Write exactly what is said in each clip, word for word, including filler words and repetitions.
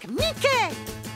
avec Mickey.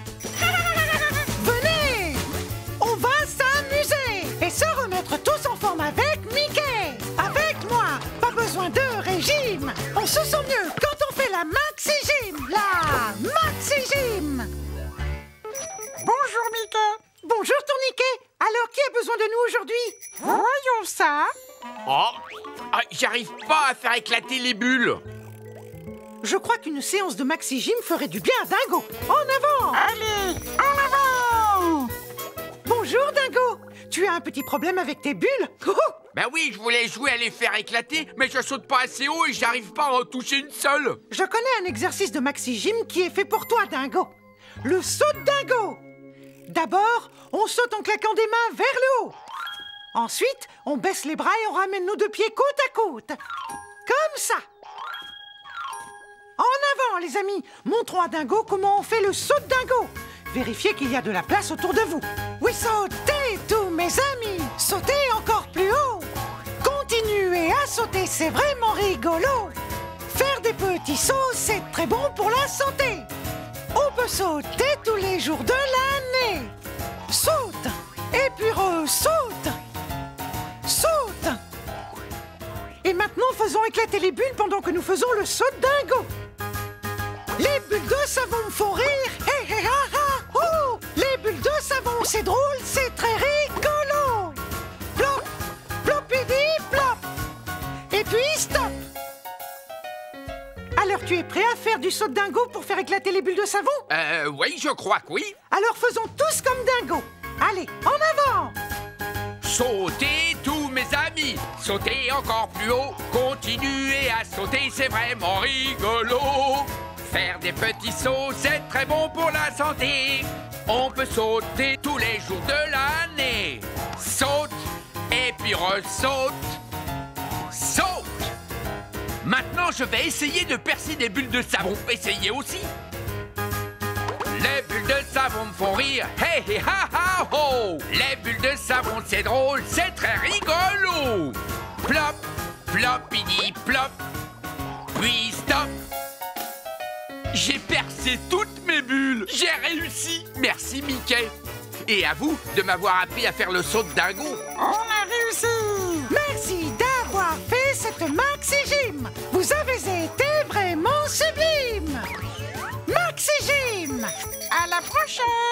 Venez, on va s'amuser et se remettre tous en forme avec Mickey. Avec moi, pas besoin de régime. On se sent mieux quand on fait la Maxi Gym. La Maxi Gym. Bonjour Mickey. Bonjour Tourniquet. Alors, qui a besoin de nous aujourd'hui? Voyons ça. Oh, ah, j'arrive pas à faire éclater les bulles. Je crois qu'une séance de Maxi Gym ferait du bien à Dingo. En avant! Allez, en avant. Bonjour Dingo. Tu as un petit problème avec tes bulles? Oh, oh. Ben oui, je voulais jouer à les faire éclater, mais je saute pas assez haut et j'arrive pas à en toucher une seule. Je connais un exercice de Maxi Gym qui est fait pour toi, Dingo. Le saut de Dingo. D'abord, on saute en claquant des mains vers le haut. Ensuite, on baisse les bras et on ramène nos deux pieds côte à côte. Comme ça. En avant, les amis. Montrons à Dingo comment on fait le saut de Dingo. Vérifiez qu'il y a de la place autour de vous. Oui, sautez, tous mes amis. Sautez encore plus haut. Continuez à sauter, c'est vraiment rigolo. Faire des petits sauts, c'est très bon pour la santé. On peut sauter tous les jours de l'année. Saute, et puis ressaute. Saute. Et maintenant, faisons éclater les bulles pendant que nous faisons le saut de Dingo. Les bulles de savon me font rire. Hé, hé, ha, ha, oh. Les bulles de savon, c'est drôle, c'est très rigolo. Plop, plopidi, plop. Et puis stop. Alors, tu es prêt à faire du saut de Dingo pour faire éclater les bulles de savon? Euh, oui, je crois que oui. Alors, faisons tous comme Dingo. Allez, en avant. Sautez tous mes amis, sautez encore plus haut, continuez à sauter, c'est vraiment rigolo. Faire des petits sauts, c'est très bon pour la santé. On peut sauter tous les jours de l'année. Saute, et puis ressaute. Saute. Maintenant, je vais essayer de percer des bulles de savon. Essayez aussi. Les bulles de savon me font rire. Hey, hey, ha, ha, ho. Les bulles de savon, c'est drôle, c'est très rigolo. Plop, plopidi, plop. Puis stop. J'ai percé toutes mes bulles. J'ai réussi. Merci, Mickey. Et à vous de m'avoir appris à faire le saut de Dingo. On a réussi. Merci d'avoir fait cette Maxi Gym. Vous avez été vraiment sublime. Maxi Gym. À la prochaine.